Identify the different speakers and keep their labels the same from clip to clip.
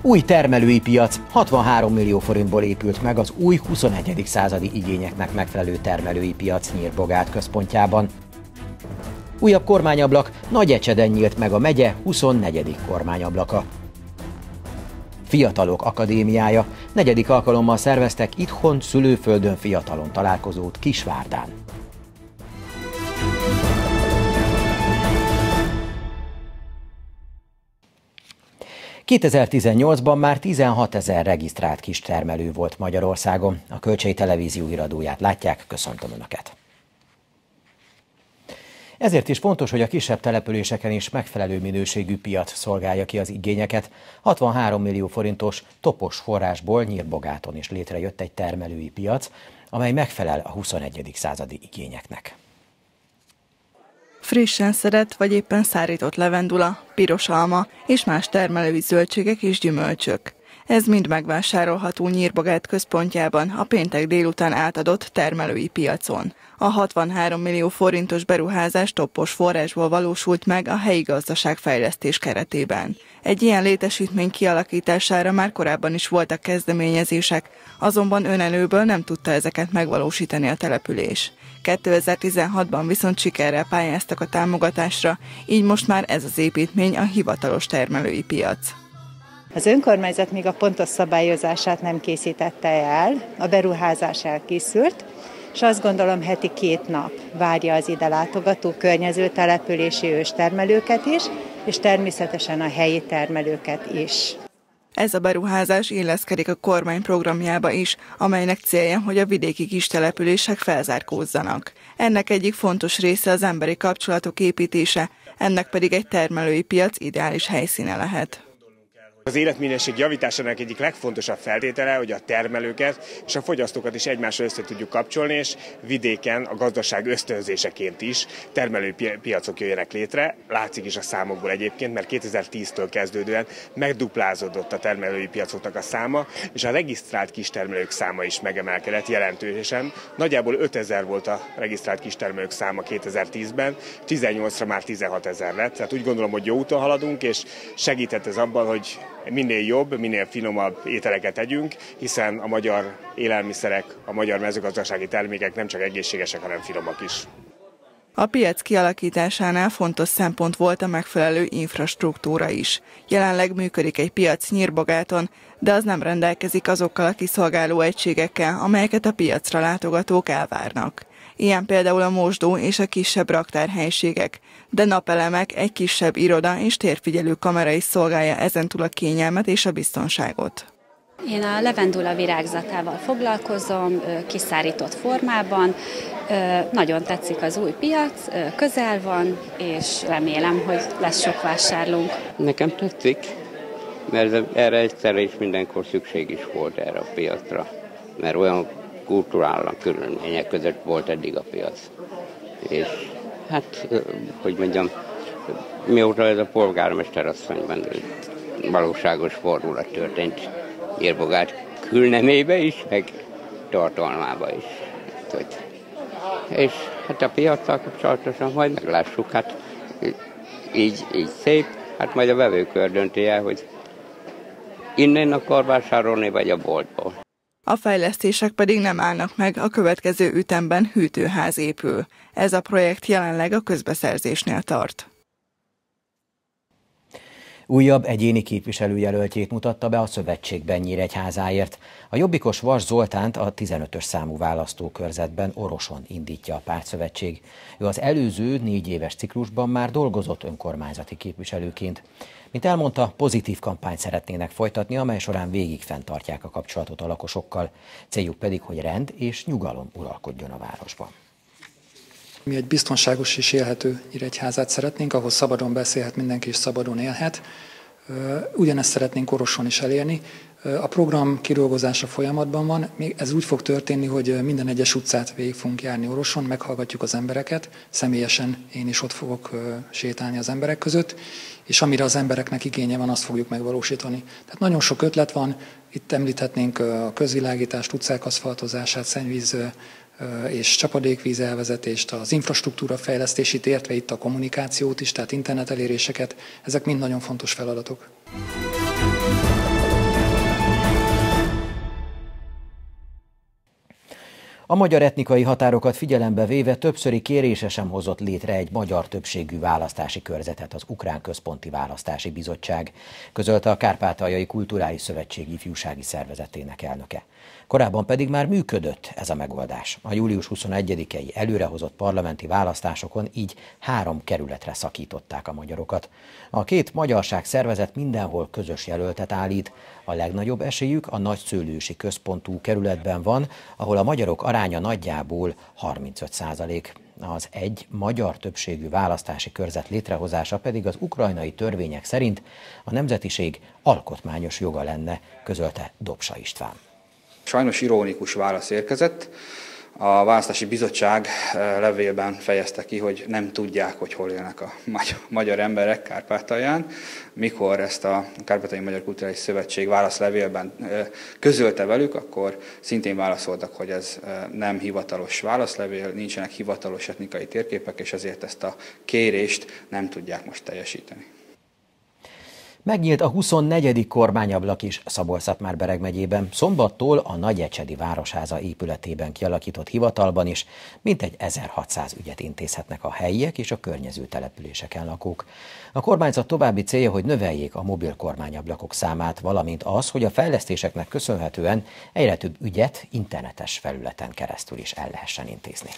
Speaker 1: Új termelői piac, 63 millió forintból épült meg az új 21. századi igényeknek megfelelő termelői piac Nyírbogát központjában. Újabb kormányablak, Nagyecseden nyílt meg a megye 24. kormányablaka. Fiatalok Akadémiája, 4. alkalommal szerveztek itthon szülőföldön fiatalon találkozót Kisvárdán. ...2018-ban már 16 000 regisztrált kistermelő volt Magyarországon. A Kölcsei Televízió iradóját látják, köszöntöm Önöket. Ezért is fontos, hogy a kisebb településeken is megfelelő minőségű piac szolgálja ki az igényeket. 63 millió forintos topos forrásból Nyírbogáton is létrejött egy termelői piac, amely megfelel a 21. századi igényeknek.
Speaker 2: Frissen szedett vagy éppen szárított levendula, piros alma és más termelői zöldségek és gyümölcsök. Ez mind megvásárolható Nyírbogát központjában a péntek délután átadott termelői piacon. A 63 millió forintos beruházás toppos forrásból valósult meg a helyi gazdaságfejlesztés keretében. Egy ilyen létesítmény kialakítására már korábban is voltak kezdeményezések, azonban önerőből nem tudta ezeket megvalósítani a település. 2016-ban viszont sikerrel pályáztak a támogatásra, így most már ez az építmény a hivatalos termelői piac.
Speaker 3: Az önkormányzat még a pontos szabályozását nem készítette el, a beruházás elkészült, és azt gondolom heti 2 nap várja az ide látogató környező települési őstermelőket is, és természetesen a helyi termelőket is.
Speaker 2: Ez a beruházás illeszkedik a kormány programjába is, amelynek célja, hogy a vidéki kistelepülések felzárkózzanak. Ennek egyik fontos része az emberi kapcsolatok építése, ennek pedig egy termelői piac ideális helyszíne lehet.
Speaker 4: Az életminőség javításának egyik legfontosabb feltétele, hogy a termelőket és a fogyasztókat is egymással össze tudjuk kapcsolni, és vidéken a gazdaság ösztönzéseként is termelőpiacok jöjjenek létre. Látszik is a számokból egyébként, mert 2010-től kezdődően megduplázódott a termelői piacoknak a száma, és a regisztrált kistermelők száma is megemelkedett jelentősen. Nagyjából 5000 volt a regisztrált kistermelők száma 2010-ben, 18-ra már 16 000 lett. Tehát úgy gondolom, hogy jó úton haladunk, és segített ez abban, hogy minél jobb, minél finomabb ételeket tegyünk, hiszen a magyar élelmiszerek, a magyar mezőgazdasági termékek nem csak egészségesek, hanem finomak is.
Speaker 2: A piac kialakításánál fontos szempont volt a megfelelő infrastruktúra is. Jelenleg működik egy piac Nyírbogáton, de az nem rendelkezik azokkal a kiszolgáló egységekkel, amelyeket a piacra látogatók elvárnak. Ilyen például a mosdó és a kisebb raktárhelyiségek, de napelemek, egy kisebb iroda és térfigyelő kamera is szolgálja ezentúl a kényelmet és a biztonságot.
Speaker 5: Én a levendula virágzatával foglalkozom, kiszárított formában. Nagyon tetszik az új piac, közel van, és remélem, hogy lesz sok vásárlónk.
Speaker 6: Nekem tetszik, mert erre egyszerre is mindenkor szükség is volt erre a piacra, mert olyan kulturális körülmények között volt eddig a piac. És hát, hogy mondjam, mióta ez a polgármester asszonyban valóságos fordulat történt Nyírbogát külnemébe is, meg tartalmába is. És hát a piaccal kapcsolatosan majd meglássuk, hát így szép, hát majd a vevőkör dönti el, hogy innen akar vásárolni, vagy a boltból.
Speaker 2: A fejlesztések pedig nem állnak meg, a következő ütemben hűtőház épül. Ez a projekt jelenleg a közbeszerzésnél tart.
Speaker 1: Újabb egyéni képviselőjelöltjét mutatta be a szövetségben Nyíregyházáért. A jobbikos Vas Zoltánt a 15-ös számú választókörzetben Oroson indítja a pártszövetség. Ő az előző 4 éves ciklusban már dolgozott önkormányzati képviselőként. Mint elmondta, pozitív kampányt szeretnének folytatni, amely során végig fenntartják a kapcsolatot a lakosokkal. Céljuk pedig, hogy rend és nyugalom uralkodjon a városban.
Speaker 7: Mi egy biztonságos és élhető Nyíregyházát szeretnénk, ahol szabadon beszélhet mindenki és szabadon élhet. Ugyanezt szeretnénk Oroson is elérni. A program kidolgozása folyamatban van. Ez úgy fog történni, hogy minden egyes utcát végig fogunk járni Oroson, meghallgatjuk az embereket. Személyesen én is ott fogok sétálni az emberek között, és amire az embereknek igénye van, azt fogjuk megvalósítani. Tehát nagyon sok ötlet van. Itt említhetnénk a közvilágítást, utcák aszfaltozását, szennyvíz és csapadékvíz elvezetést, az infrastruktúra fejlesztését, értve itt a kommunikációt is, tehát internet eléréseket. Ezek mind nagyon fontos feladatok.
Speaker 1: A magyar etnikai határokat figyelembe véve többszöri kérése sem hozott létre egy magyar többségű választási körzetet az Ukrán Központi Választási Bizottság, közölte a Kárpátaljai Kulturális Szövetség ifjúsági szervezetének elnöke. Korábban pedig már működött ez a megoldás. A július 21-i előrehozott parlamenti választásokon így 3 kerületre szakították a magyarokat. A 2 magyarság szervezet mindenhol közös jelöltet állít. A legnagyobb esélyük a nagyszőlősi központú kerületben van, ahol a magyarok aránya nagyjából 35%. Az egy magyar többségű választási körzet létrehozása pedig az ukrajnai törvények szerint a nemzetiség alkotmányos joga lenne, közölte Dobsa István.
Speaker 8: Sajnos ironikus válasz érkezett. A Választási Bizottság levélben fejezte ki, hogy nem tudják, hogy hol élnek a magyar emberek Kárpátalján. Mikor ezt a Kárpátaljai Magyar Kulturális Szövetség válaszlevélben közölte velük, akkor szintén válaszoltak, hogy ez nem hivatalos válaszlevél, nincsenek hivatalos etnikai térképek, és ezért ezt a kérést nem tudják most teljesíteni.
Speaker 1: Megnyílt a 24. kormányablak is Szabolcs-Szatmár-Bereg megyében, szombattól a Nagyecsedi Városháza épületében kialakított hivatalban is mintegy 1600 ügyet intézhetnek a helyiek és a környező településeken lakók. A kormányzat további célja, hogy növeljék a mobil kormányablakok számát, valamint az, hogy a fejlesztéseknek köszönhetően egyre több ügyet internetes felületen keresztül is el lehessen intézni.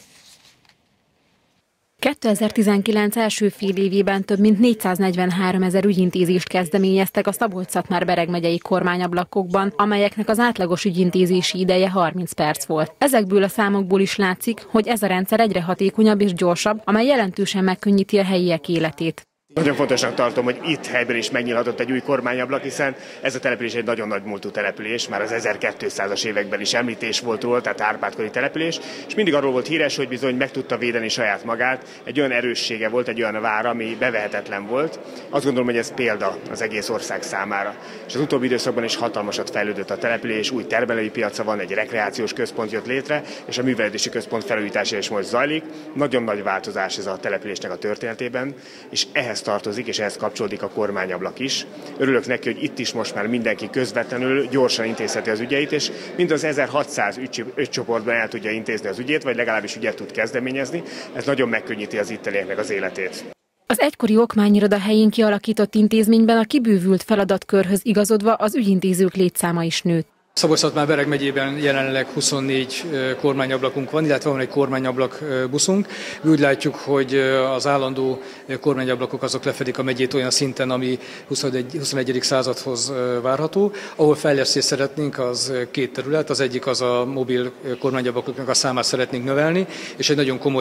Speaker 9: 2019 első fél évében több mint 443 000 ügyintézést kezdeményeztek a Szabolcs-Szatmár-Bereg megyei kormányablakokban, amelyeknek az átlagos ügyintézési ideje 30 perc volt. Ezekből a számokból is látszik, hogy ez a rendszer egyre hatékonyabb és gyorsabb, amely jelentősen megkönnyíti a helyiek életét.
Speaker 4: Nagyon fontosnak tartom, hogy itt helyben is megnyílhatott egy új kormányablak, hiszen ez a település egy nagyon nagy múltú település, már az 1200-as években is említés volt róla, tehát árpádkori település, és mindig arról volt híres, hogy bizony meg tudta védeni saját magát, egy olyan erőssége volt, egy olyan vár, ami bevehetetlen volt. Azt gondolom, hogy ez példa az egész ország számára. És az utóbbi időszakban is hatalmasat fejlődött a település, új termelői piaca van, egy rekreációs központ jött létre, és a művelődési központ felújítása is most zajlik. Nagyon nagy változás ez a településnek a történetében, és ehhez tartozik, és ehhez kapcsolódik a kormányablak is. Örülök neki, hogy itt is most már mindenki közvetlenül gyorsan intézheti az ügyeit, és mind az 1600 ügycsoportban el tudja intézni az ügyét, vagy legalábbis ügyet tud kezdeményezni. Ez nagyon megkönnyíti az ittenieknek az életét.
Speaker 9: Az egykori okmányiroda helyén kialakított intézményben a kibővült feladatkörhöz igazodva az ügyintézők létszáma is nőtt.
Speaker 7: Szabolcs-Szatmár-Bereg megyében jelenleg 24 kormányablakunk van, illetve van egy kormányablak buszunk. Mi úgy látjuk, hogy az állandó kormányablakok azok lefedik a megyét olyan szinten, ami 21. századhoz várható. Ahol fejlesztést szeretnénk, az 2 terület. Az egyik az a mobil kormányablakoknak a számát szeretnénk növelni, és egy nagyon komoly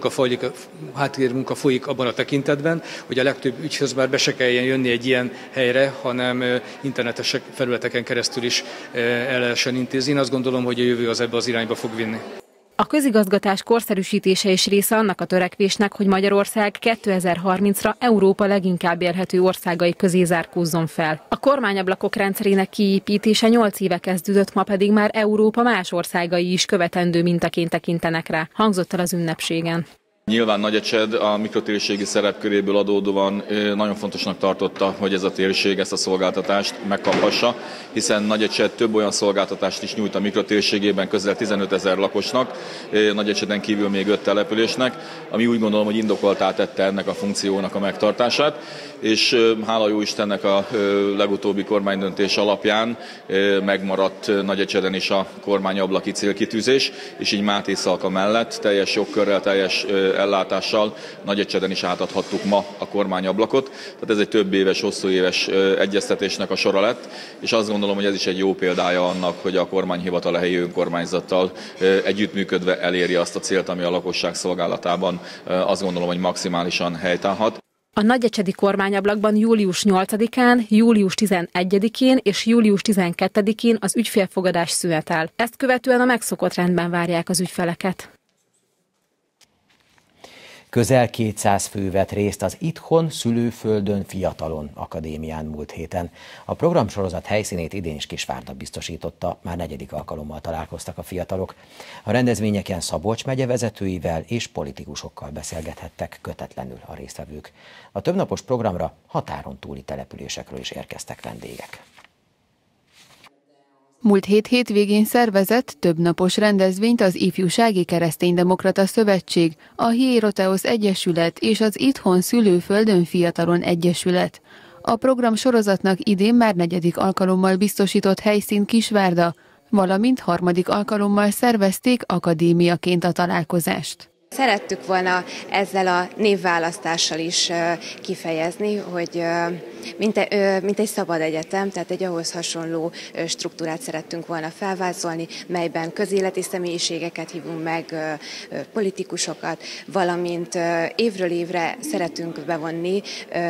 Speaker 7: háttérmunka folyik abban a tekintetben, hogy a legtöbb ügyhöz már be se kelljen jönni egy ilyen helyre, hanem internetes felületeken keresztül is el lehessen intézni. Én azt gondolom, hogy a jövő az ebbe az irányba fog vinni.
Speaker 9: A közigazgatás korszerűsítése is része annak a törekvésnek, hogy Magyarország 2030-ra Európa leginkább élhető országai közé zárkózzon fel. A kormányablakok rendszerének kiépítése 8 éve kezdődött, ma pedig már Európa más országai is követendő mintaként tekintenek rá, hangzott el az ünnepségen.
Speaker 10: Nyilván Nagyecsed a mikrotérségi szerepköréből adódóan nagyon fontosnak tartotta, hogy ez a térség ezt a szolgáltatást megkaphassa, hiszen Nagyecsed több olyan szolgáltatást is nyújt a mikrotérségében közel 15 000 lakosnak, Nagyecseden kívül még 5 településnek, ami úgy gondolom, hogy indokoltá tette ennek a funkciónak a megtartását, és hála jó Istennek a legutóbbi kormánydöntés alapján megmaradt Nagyecseden is a kormányablaki célkitűzés, és így Máté Szalka mellett teljes jogkörrel, teljes ellátással Nagyecseden is átadhattuk ma a kormányablakot. Tehát ez egy több éves, hosszú éves egyeztetésnek a sora lett, és azt gondolom, hogy ez is egy jó példája annak, hogy a kormányhivatal a helyi önkormányzattal együttműködve eléri azt a célt, ami a lakosság szolgálatában azt gondolom, hogy maximálisan helytállhat.
Speaker 9: A nagyecsedi kormányablakban július 8-án, július 11-én és július 12-én az ügyfélfogadás szünetel. Ezt követően a megszokott rendben várják az ügyfeleket.
Speaker 1: Közel 200 fő vett részt az Itthon, Szülőföldön, Fiatalon akadémián múlt héten. A programsorozat helyszínét idén is Kisvárda biztosította, már 4. alkalommal találkoztak a fiatalok. A rendezvényeken Szabolcs megye vezetőivel és politikusokkal beszélgethettek kötetlenül a résztvevők. A többnapos programra határon túli településekről is érkeztek vendégek.
Speaker 9: Múlt hétvégén szervezett többnapos rendezvényt az Ifjúsági Kereszténydemokrata Szövetség, a Hieroteosz Egyesület és az Itthon Szülőföldön Fiatalon Egyesület. A program sorozatnak idén már 4. alkalommal biztosított helyszín Kisvárda, valamint 3. alkalommal szervezték akadémiaként a találkozást.
Speaker 11: Szerettük volna ezzel a névválasztással is kifejezni, hogy mint egy szabad egyetem, tehát egy ahhoz hasonló struktúrát szerettünk volna felvázolni, melyben közéleti személyiségeket hívunk meg, politikusokat, valamint évről évre szeretünk bevonni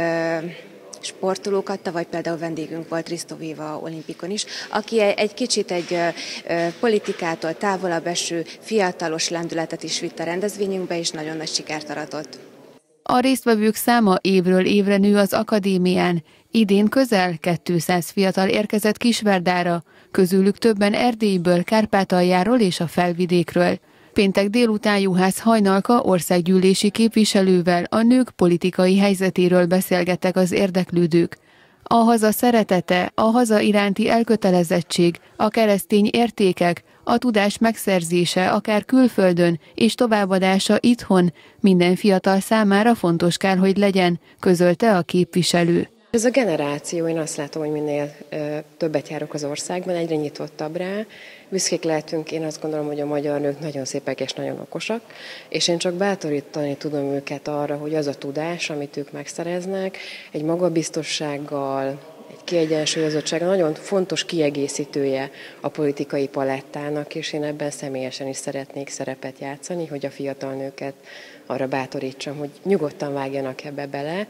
Speaker 11: sportolókat. Tavaly például vendégünk volt Risto Véva olimpikon is, aki egy kicsit egy politikától távolabb eső fiatalos lendületet is vitt a rendezvényünkbe, és nagyon nagy sikert aratott.
Speaker 9: A résztvevők száma évről évre nő az akadémián. Idén közel 200 fiatal érkezett Kisvárdára, közülük többen Erdélyből, Kárpátaljáról és a Felvidékről. Péntek délután Juhász Hajnalka országgyűlési képviselővel a nők politikai helyzetéről beszélgettek az érdeklődők. A haza szeretete, a haza iránti elkötelezettség, a keresztény értékek, a tudás megszerzése akár külföldön és továbbadása itthon minden fiatal számára fontos kell, hogy legyen, közölte a képviselő.
Speaker 12: Ez a generáció, én azt látom, hogy minél többet járok az országban, egyre nyitottabb rá. Büszkék lehetünk, én azt gondolom, hogy a magyar nők nagyon szépek és nagyon okosak, és én csak bátorítani tudom őket arra, hogy az a tudás, amit ők megszereznek, egy magabiztossággal, egy kiegyensúlyozottsággal nagyon fontos kiegészítője a politikai palettának, és én ebben személyesen is szeretnék szerepet játszani, hogy a fiatal nőket arra bátorítsam, hogy nyugodtan vágjanak ebbe bele,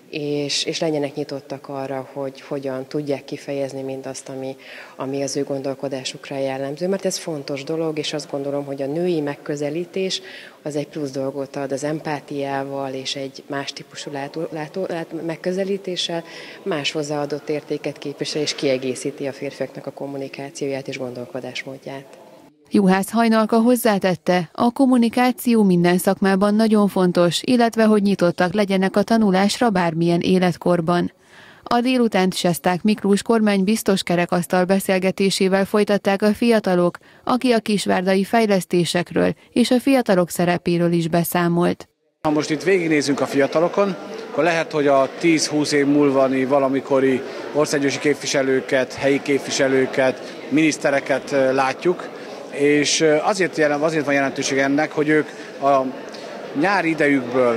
Speaker 12: és legyenek nyitottak arra, hogy hogyan tudják kifejezni mindazt, ami az ő gondolkodásukra jellemző. Mert ez fontos dolog, és azt gondolom, hogy a női megközelítés az egy plusz dolgot ad az empátiával és egy más típusú megközelítéssel, más hozzáadott értéket képvisel, és kiegészíti a férfiaknak a kommunikációját és gondolkodásmódját.
Speaker 9: Juhász Hajnalka hozzátette, a kommunikáció minden szakmában nagyon fontos, illetve hogy nyitottak legyenek a tanulásra bármilyen életkorban. A délutánt Sesták Miklós kormánybiztos kerekasztal beszélgetésével folytatták a fiatalok, aki a kisvárdai fejlesztésekről és a fiatalok szerepéről is beszámolt.
Speaker 13: Ha most itt végignézünk a fiatalokon, akkor lehet, hogy a 10-20 év múlvani valamikori országgyűlési képviselőket, helyi képviselőket, minisztereket látjuk, és azért van jelentőség ennek, hogy ők a nyári idejükből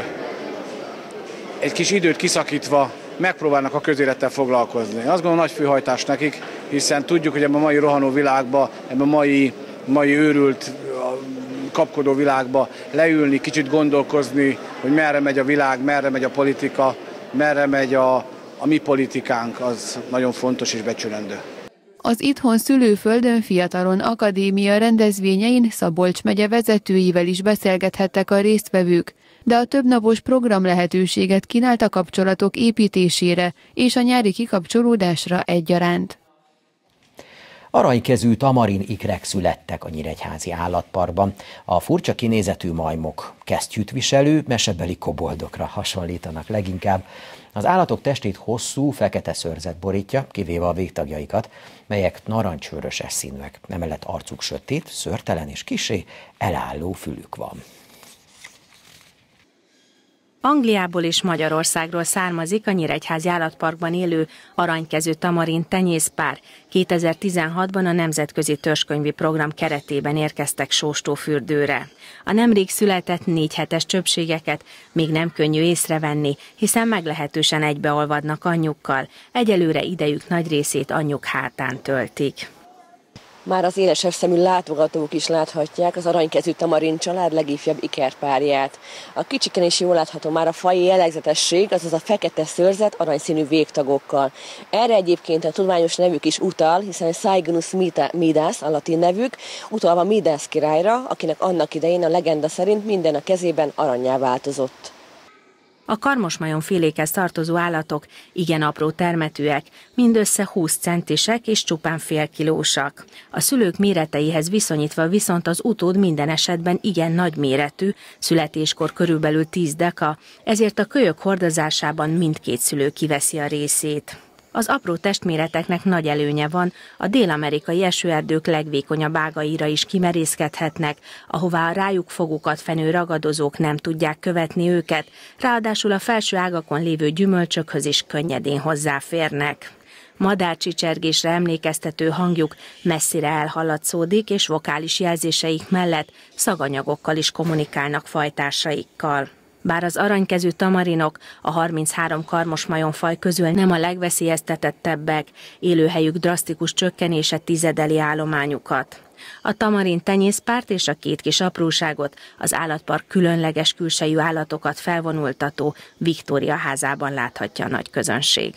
Speaker 13: egy kis időt kiszakítva megpróbálnak a közélettel foglalkozni. Azt gondolom, nagy főhajtás nekik, hiszen tudjuk, hogy ebben a mai rohanó világban, ebben a mai őrült, kapkodó világban leülni, kicsit gondolkozni, hogy merre megy a világ, merre megy a politika, merre megy a mi politikánk, az nagyon fontos és becsülendő.
Speaker 9: Az Itthon Szülőföldön Fiatalon Akadémia rendezvényein Szabolcs megye vezetőivel is beszélgethettek a résztvevők, de a többnapos program lehetőséget kínált a kapcsolatok építésére és a nyári kikapcsolódásra egyaránt.
Speaker 1: Aranykezű tamarin ikrek születtek a Nyíregyházi állatparkban. A furcsa kinézetű majmok kesztyűt viselő, mesebeli koboldokra hasonlítanak leginkább. Az állatok testét hosszú, fekete szőrzet borítja, kivéve a végtagjaikat, melyek narancsvöröses színűek. Emellett arcuk sötét, szőrtelen és kissé elálló fülük van.
Speaker 14: Angliából és Magyarországról származik a Nyíregyházi állatparkban élő aranykezű tamarin tenyészpár. 2016-ban a Nemzetközi Törzskönyvi Program keretében érkeztek Sóstófürdőre. A nemrég született 4 hetes csöpségeket még nem könnyű észrevenni, hiszen meglehetősen egybeolvadnak anyjukkal. Egyelőre idejük nagy részét anyjuk hátán töltik.
Speaker 15: Már az élesebb szemű látogatók is láthatják az aranykezű tamarin család legifjabb ikerpárját. A kicsiken is jól látható már a faji jellegzetesség, azaz a fekete szőrzet aranyszínű végtagokkal. Erre egyébként a tudományos nevük is utal, hiszen Cygnus midas a latin nevük, utalva Midas királyra, akinek annak idején a legenda szerint minden a kezében arannyá változott.
Speaker 14: A karmosmajom félékhez tartozó állatok igen apró termetűek, mindössze 20 centisek és csupán fél kilósak. A szülők méreteihez viszonyítva viszont az utód minden esetben igen nagy méretű, születéskor körülbelül 10 deka, ezért a kölyök hordozásában mindkét szülő kiveszi a részét. Az apró testméreteknek nagy előnye van, a dél-amerikai esőerdők legvékonyabb ágaira is kimerészkedhetnek, ahová a rájuk fogukat fenő ragadozók nem tudják követni őket, ráadásul a felső ágakon lévő gyümölcsökhöz is könnyedén hozzáférnek. Madárcsicsergésre emlékeztető hangjuk messzire elhallatszódik, és vokális jelzéseik mellett szaganyagokkal is kommunikálnak fajtársaikkal. Bár az aranykezű tamarinok a 33 karmos majomfaj közül nem a legveszélyeztetettebbek, élőhelyük drasztikus csökkenése tizedeli állományukat. A tamarin tenyészpárt és a két kis apróságot az állatpark különleges külsejű állatokat felvonultató Viktória házában láthatja a nagy közönség.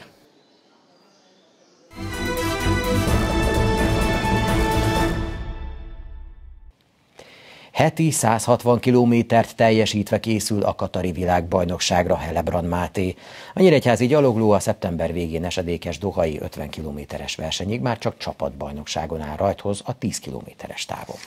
Speaker 1: Heti 160 kilométert teljesítve készül a katari világbajnokságra Helebrand Máté. A nyíregyházi gyalogló a szeptember végén esedékes dohai 50 kilométeres versenyig már csak csapatbajnokságon áll rajthoz a 10 kilométeres távon.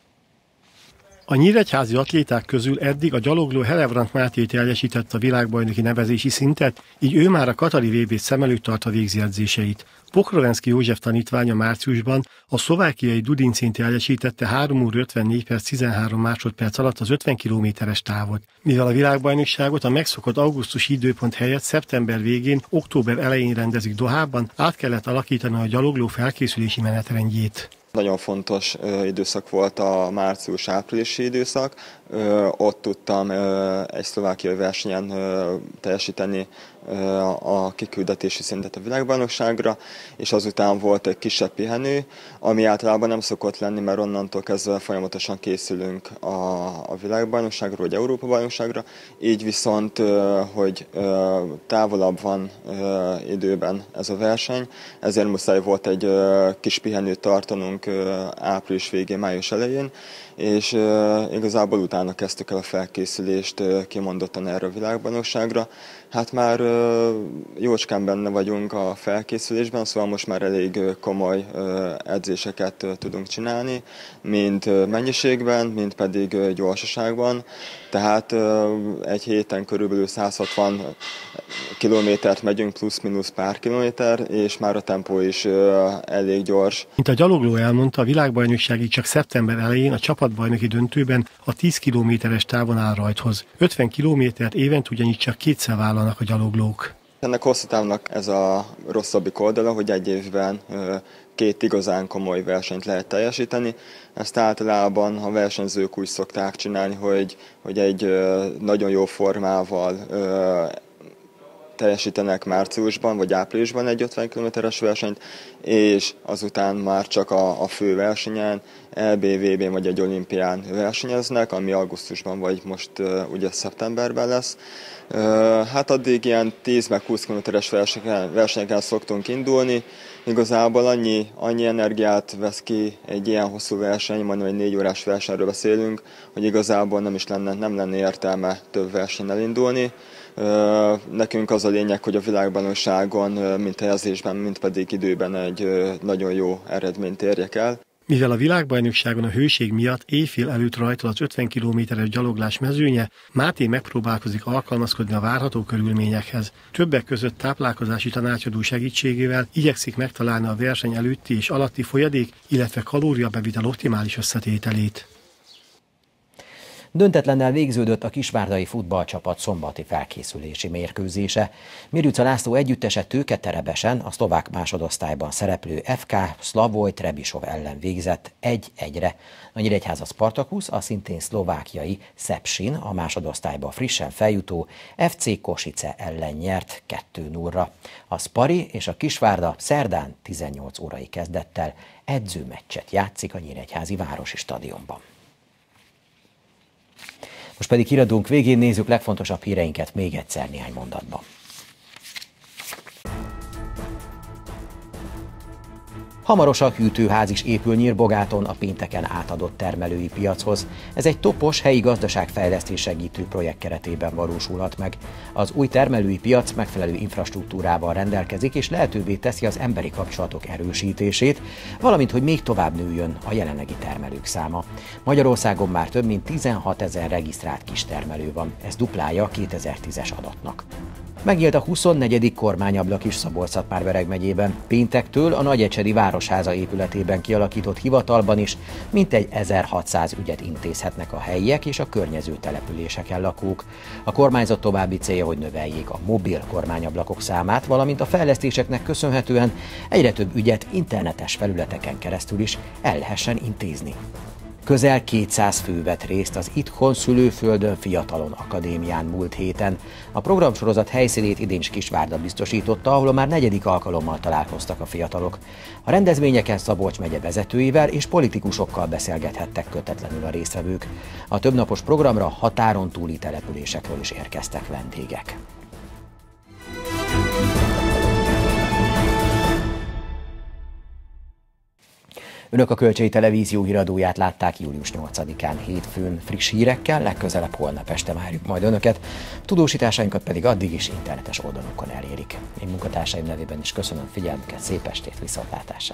Speaker 16: A nyíregyházi atléták közül eddig a gyalogló Helebrand Máté teljesítette a világbajnoki nevezési szintet, így ő már a katari VB-t szem előtt tartva végzi edzéseit. Pokrovenszky József tanítványa márciusban a szlovákiai Dudincén teljesítette 3 óra 54 perc 13 másodperc alatt az 50 kilométeres távot. Mivel a világbajnokságot a megszokott augusztusi időpont helyett szeptember végén, október elején rendezik Dohában, át kellett alakítani a gyalogló felkészülési menetrendjét.
Speaker 17: Nagyon fontos időszak volt a március-áprilisi időszak. Ott tudtam egy szlovákiai versenyen teljesíteni a kiküldetési szintet a világbajnokságra, és azután volt egy kisebb pihenő, ami általában nem szokott lenni, mert onnantól kezdve folyamatosan készülünk a világbajnokságra vagy Európa-bajnokságra. Így viszont, hogy távolabb van időben ez a verseny, ezért muszáj volt egy kis pihenőt tartanunk április végén, május elején, és igazából utána kezdtük el a felkészülést kimondottan erre a világbajnokságra. Hát már jócskán benne vagyunk a felkészülésben, szóval most már elég komoly edzéseket tudunk csinálni, mind mennyiségben, mind pedig gyorsaságban. Tehát egy héten körülbelül 160 kilométert megyünk, plusz-minusz pár kilométer, és már a tempó is elég gyors.
Speaker 16: Mint a gyalogló elmondta, a világbajnokságig csak szeptember elején a csapatbajnoki döntőben a 10 kilométeres távon áll rajthoz. 50 kilométert évent ugyanígy csak kétszer vállalnak a gyaloglók.
Speaker 17: Ennek hosszú távnak ez a rosszabbik oldala, hogy egy évben 2 igazán komoly versenyt lehet teljesíteni. Ezt általában a versenyzők úgy szokták csinálni, hogy egy nagyon jó formával teljesítenek márciusban vagy áprilisban egy 50 km-es versenyt, és azután már csak a fő versenyen, EB-VB-n vagy egy olimpián versenyeznek, ami augusztusban vagy most ugye szeptemberben lesz. Hát addig ilyen 10 meg 20 km-es versenyeken szoktunk indulni. Igazából annyi energiát vesz ki egy ilyen hosszú verseny, majdnem egy 4 órás versenyről beszélünk, hogy igazából nem lenne értelme több versenyen elindulni. Nekünk az a lényeg, hogy a világbajnokságon, mint helyezésben, mint pedig időben egy nagyon jó eredményt érjek el.
Speaker 16: Mivel a világbajnokságon a hőség miatt éjfél előtt rajtol az 50 kilométeres gyaloglás mezőnye, Máté megpróbálkozik alkalmazkodni a várható körülményekhez. Többek között táplálkozási tanácsadó segítségével igyekszik megtalálni a verseny előtti és alatti folyadék, illetve kalóriabevitel optimális összetételét.
Speaker 1: Döntetlennel végződött a kisvárdai futballcsapat szombati felkészülési mérkőzése. Mirjuca László együttese Tőketerebesen a szlovák másodosztályban szereplő FK Slavoj Trebišov ellen végzett 1-1-re. A Nyíregyháza Spartakusz a szintén szlovákiai Sepsin a másodosztályba frissen feljutó FC Košice ellen nyert 2-0-ra. A Spari és a Kisvárda szerdán 18 órai kezdettel edzőmeccset játszik a Nyíregyházi Városi Stadionban. Most pedig híradónk végén nézzük legfontosabb híreinket még egyszer néhány mondatban. Hamarosan hűtőház is épül Nyírbogáton a pénteken átadott termelői piachoz. Ez egy topos helyi gazdaságfejlesztés segítő projekt keretében valósulhat meg. Az új termelői piac megfelelő infrastruktúrával rendelkezik és lehetővé teszi az emberi kapcsolatok erősítését, valamint hogy még tovább nőjön a jelenlegi termelők száma. Magyarországon már több mint 16 000 regisztrált kistermelő van, ez duplája a 2010-es adatnak. Megnyílt a 24. kormányablak is Szabolcs-Szatmár-Bereg megyében. Péntektől a Nagyecsedi Városháza épületében kialakított hivatalban is mintegy 1600 ügyet intézhetnek a helyiek és a környező településeken lakók. A kormányzat további célja, hogy növeljék a mobil kormányablakok számát, valamint a fejlesztéseknek köszönhetően egyre több ügyet internetes felületeken keresztül is el lehessen intézni. Közel 200 fő vett részt az Itthon Szülőföldön Fiatalon Akadémián múlt héten. A programsorozat helyszínét idén Kisvárda biztosította, ahol már 4. alkalommal találkoztak a fiatalok. A rendezvényeken Szabolcs megye vezetőivel és politikusokkal beszélgethettek kötetlenül a résztvevők. A többnapos programra határon túli településekről is érkeztek vendégek. Önök a Kölcsei Televízió híradóját látták július 8-án hétfőn friss hírekkel, legközelebb holnap este várjuk majd Önöket. Tudósításainkat pedig addig is internetes oldalunkon elérik. Én munkatársaim nevében is köszönöm figyelmüket, szép estét, viszontlátásra!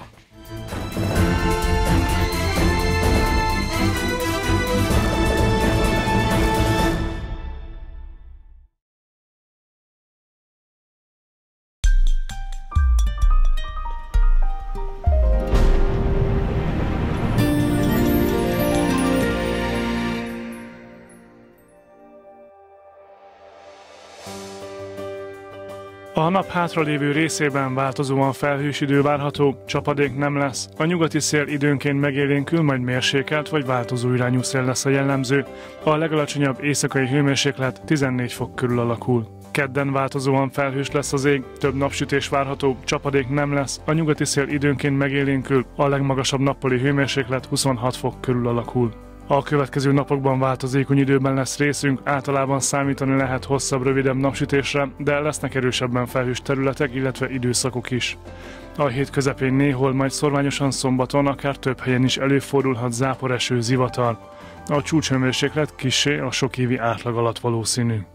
Speaker 18: A nap hátralévő részében változóan felhős idő várható, csapadék nem lesz. A nyugati szél időnként megélénkül, majd mérsékelt vagy változó irányú szél lesz a jellemző. A legalacsonyabb éjszakai hőmérséklet 14 fok körül alakul. Kedden változóan felhős lesz az ég, több napsütés várható, csapadék nem lesz. A nyugati szél időnként megélénkül, a legmagasabb nappali hőmérséklet 26 fok körül alakul. A következő napokban változékony időben lesz részünk, általában számítani lehet hosszabb, rövidebb napsütésre, de lesznek erősebben felhős területek, illetve időszakok is. A hét közepén néhol, majd szorványosan szombaton, akár több helyen is előfordulhat záporeső, zivatar. A csúcshőmérséklet kissé a sokévi átlag alatt valószínű.